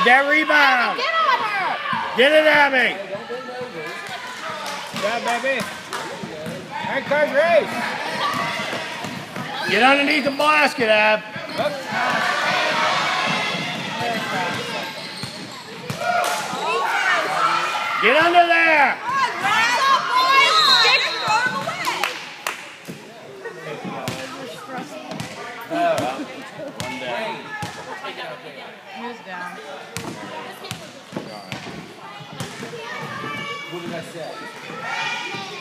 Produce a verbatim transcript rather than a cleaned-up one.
Get that rebound. Get on her. Get it, Abby. Yeah, baby. All right, cars race. Get underneath the basket, Ab. Get under there. Who's down? What did I say?